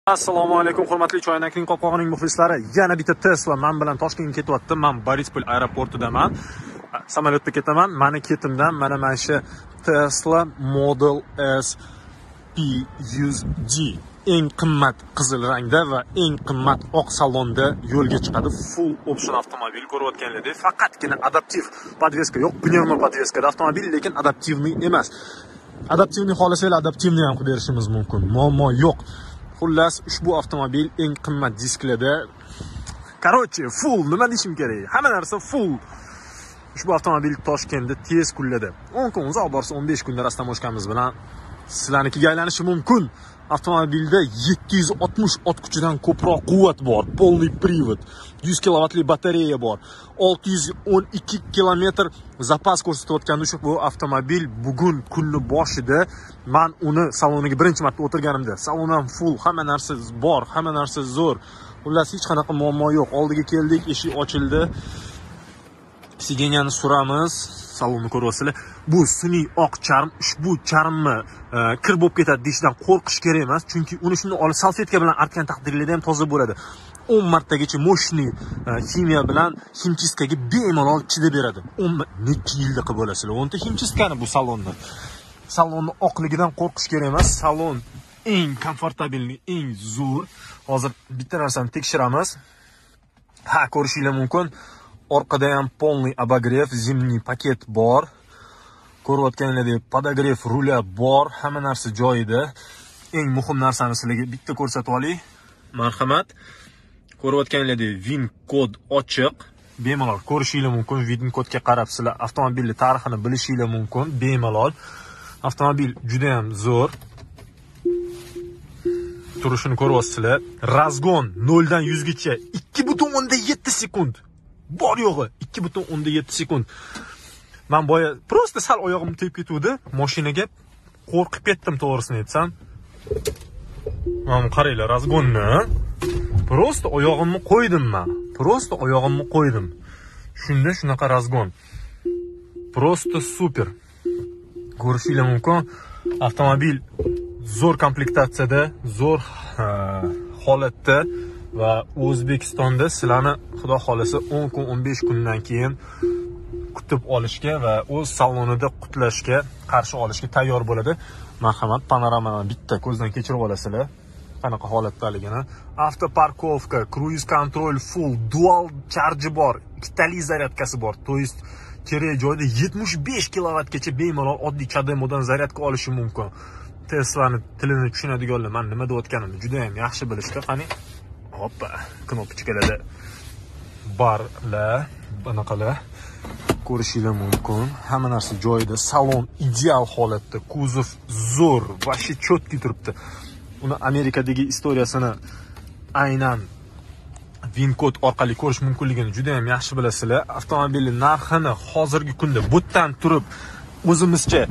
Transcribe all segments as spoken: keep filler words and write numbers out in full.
Assalomu alaykum, hurmatli Choynakning qopqog'ining muxlislari. Yana bitta Tesla men bilan Toshkentga ketyapti. Men Borispol aeroportidaman. Samolyotda ketaman. Meni ketimdan mana mana shu Tesla Model S P yuz G eng qimmat qizil rangda va eng qimmat oq salonda yo'lga chiqadi. Full option avtomobil ko'rayotganlaringiz. Faqatgina adaptiv podveska yo'q, pnevmo podveskada avtomobil, lekin adaptivniy emas. Adaptivniy xohlasangiz adaptivniy ham qilib berishimiz mumkin. Muammo yo'q. Xullas, ushbu avtomobil eng qimmat disklarda. Короче, full, nima deyishim kerak? Hamma narsa full. Ushbu avtomobil Toshkentda tez kunlarda, o'n kun uzoq borsa o'n besh kunda rastamoshkamiz bilan sizlarnikiga aylanishi mumkin. Avtomobilda yetti yuz oltmish ot kuchidan ko'proq quvvat bor, полный привод, yuz kilovatli batareya bor, olti yuz o'n ikki kilometr zapas ko'rsatayotgan ushbu avtomobil bugun kunni boshida men uni saloniga birinchi marta o'tirganimda, salon ham full, hamma narsa bor, hamma narsa zo'r. Xullas, hech qanaqa muammo yo'q. Oldiga keldik, eshik ochildi. Sideniyani suramiz, salonni ko'ryapsizlar. Bu sun'iy oq charm, ushbu charmni kir bo'lib ketadi deyishdan qo'rqish kerak emas, chunki uni shuni olib salfetka bilan artgan taqdirlarda ham toza bo'ladi. o'n martagacha moshniy ximiya bilan himchistkaga bemalol chidab beradi. o'n necha yilda qilib bo'lasizlar. o'nta himchistkani bu salonni. Salonni oqligidan qo'rqish kerak emas. Salon eng komfortabilni, eng zo'r. Hozir bitta narsani tekshiramiz. Ha, ko'rishingiz mumkin. Orqada ham полный обогрев, zimniy paket bor. Ko'rayotganingizdek, podogrev ruli bor, hamma narsa joyida. Eng muhim narsani sizlarga bitta ko'rsatib olay. Marhamat. Ko'rayotganingizdek, VIN kod ochiq. Bemalol ko'rishingiz mumkin. VIN kodga qarab sizlar avtomobilning tarixini bilishingiz mumkin bemalol. Avtomobil juda ham zo'r. Turishini ko'ryapsizlar. Razgon nol dan yuz gacha ikki butun o'nda yetti sekund. Bor yo'g'i ikki butun o'nda yetti sekund. Men boya prosta sal oyog'im tegib ketuvdi. Mashinaga qo'rqib ketdim, to'g'risini aytsam. Mana qaranglar, razgonni. Prosta oyog'imni qo'ydim men. Prosta oyog'imni qo'ydim. Shunda shunaqa razgon. Prosta super. Ko'rishingiz mumkin. Avtomobil zo'r komplektatsiyada, zo'r holatda va O'zbekistonda sizlarni xudo xolasa o'n kun o'n besh kundan keyin kutib olishga va o'z salonida qutlashga, qarshi olishga tayyor bo'ladi. Marhamat, panoramani bitta ko'zdan kechirib olasizlar. Qanaqa holatdaligini. Avtoparkovka, cruise control full, dual charge bor, ikkitali zaryadkasi bor. To есть kerak joyda yetmish besh kilovatgacha bemalol oddiy chademodan zaryadka olishi mumkin. Tesla'ni tilini tushunadiganlar men nima deyotganimni juda ham yaxshi bilishdi. Qani, hoppa, knopkalarda barlar, bunaqalar ko'rishingiz mumkin. Hamma narsa joyida, salon ideal holatda, kuzov zo'r, vashi chotki turibdi. Uni Amerikadagi istoriyasini aynan VIN kod orqali ko'rish mumkinligini juda ham yaxshi bilasizlar. Avtomobilning narxini hozirgi kunda butdan turib o'zimizcha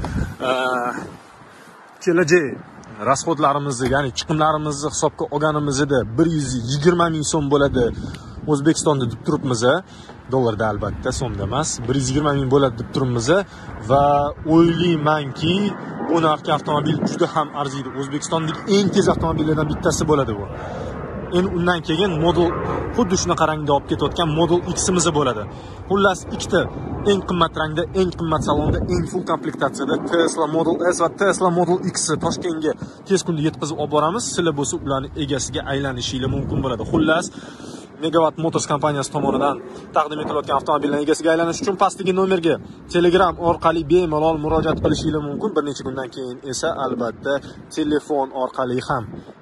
kelajak rasxodlarimizni, ya'ni chiqimlarimizni hisobga olganimizda bir yuz yigirma ming so'm bo'ladi. O'zbekistonda deb turibmiz, dollarda albatta, so'mda emas. bir yuz yigirma ming bo'ladi deb turibmiz va o'ylaymanki, bu narxga avtomobil juda ham arziydi. O'zbekistondagi eng tez avtomobillardan bittasi bo'ladi bu. Endi undan keyin Model xuddi shunaqa rangda olib ketayotgan Model X'imiz bo'ladi. Xullas, ikkita eng qimmat rangda, eng qimmat salonda, eng full komplektatsiyada Tesla Model S va Tesla Model X Toshkentga tez kunda yetkazib olib boramiz. Sizlar bo'lsa ularning egasiga aylanishingiz mumkin bo'ladi. Xullas, Megawatt Motors kompaniyasi tomonidan taqdim etilayotgan avtomobilning egasiga aylanish uchun pastdagi nomerga Telegram orqali bemalol murojaat qilishingiz mumkin. Bir necha kundan keyin esa albatta telefon orqali ham